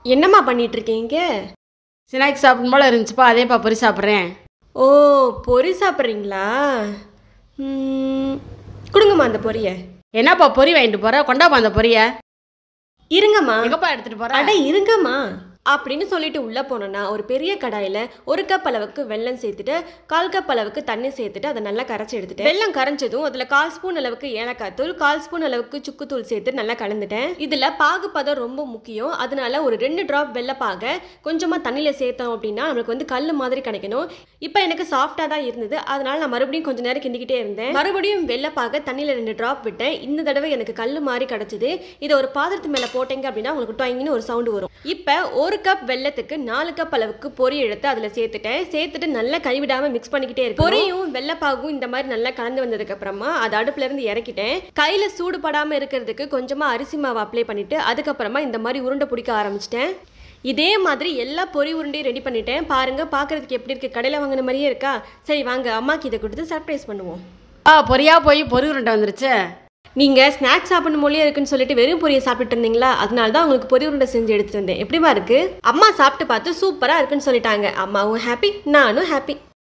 என்னம்மா பண்ணிட்டு இருக்கீங்க? ஸ்நாக்ஸ் சாப்பிடும் போல இருந்துச்சுப்பா, அதேப்பா பொரி சாப்பிட்றேன். ஓ, பொரி சாப்பிட்றீங்களா? கொடுங்கம்மா அந்த பொரியை. என்னப்பா பொரி வாங்கிட்டு போற? கொண்டாப்பா அந்த பொரிய. இருங்கம்மா. எங்கப்பா எடுத்துட்டு போற? அட இருங்கம்மா அப்படின்னு சொல்லிட்டு உள்ளே போனோன்னா ஒரு பெரிய கடாயில் 1 கப் அளவுக்கு வெல்லம் சேர்த்துட்டு 1/4 கப் அளவுக்கு தண்ணி சேர்த்துட்டு அதை நல்லா கரைச்சி எடுத்துட்டேன். வெல்லம் கரைஞ்சதும் அதில் 1/4 ஸ்பூன் அளவுக்கு ஏலக்காய் தூள், 1/4 ஸ்பூன் அளவுக்கு சுக்குத்தூள் சேர்த்து நல்லா கலந்துட்டேன். இதில் பாகுப்பதம் ரொம்ப முக்கியம். அதனால ஒரு 2 ட்ராப் வெள்ளப்பாக கொஞ்சமாக தண்ணியில் சேர்த்தோம் அப்படின்னா நம்மளுக்கு வந்து கல் மாதிரி கிடைக்கணும். இப்போ எனக்கு சாஃப்டாக தான் இருந்தது. அதனால நான் மறுபடியும் கொஞ்சம் நேரம் கிண்டிக்கிட்டே இருந்தேன். மறுபடியும் வெள்ளப்பாக தண்ணியில் 2 ட்ராப் விட்டேன். இந்த தடவை எனக்கு கல் மாதிரி கிடச்சிது. இதை ஒரு பாத்திரத்து மேலே போட்டீங்க அப்படின்னா உங்களுக்கு டொயிங்னு ஒரு சவுண்டு வரும். இப்போ 1 கப் வெல்லத்துக்கு 4 கப் அளவுக்கு பொரி எடுத்து அதில் சேர்த்துட்டு நல்லா கைவிடாமல் மிக்ஸ் பண்ணிக்கிட்டே இருக்கு. பொரியும் வெள்ளப்பாகும் இந்த மாதிரி நல்லா கலந்து வந்ததுக்கு அப்புறமா அதை அடுப்புல இருந்து இறக்கிட்டேன். கையில் சூடுபடாமல் இருக்கிறதுக்கு கொஞ்சமாக அரிசி மாவு அப்ளை பண்ணிட்டு அதுக்கப்புறமா இந்த மாதிரி உருண்டை பிடிக்க ஆரம்பிச்சிட்டேன். இதே மாதிரி எல்லா பொரி உருண்டையும் ரெடி பண்ணிட்டேன். பாருங்க, பார்க்கறதுக்கு எப்படி இருக்கு? கடையில் வாங்கின மாதிரியே இருக்கா? சரி வாங்க, அம்மாக்கு இதை கொடுத்து சர்ப்ரைஸ் பண்ணுவோம். பொரியா போய் பொரி உருண்டை வந்துருச்சு. நீங்கள் ஸ்நாக்ஸ் சாப்பிடணும் மொழியே இருக்குன்னு சொல்லிட்டு வெறும் பொரியை சாப்பிட்டு இருந்தீங்களா? அதனால தான் உங்களுக்கு பொரி உருண்டை செஞ்சு எடுத்துட்டு வந்தேன். எப்படிமா இருக்கு? அம்மா சாப்பிட்டு பார்த்து சூப்பராக இருக்குன்னு சொல்லிட்டாங்க. அம்மாவும் ஹாப்பி, நானும் ஹாப்பி.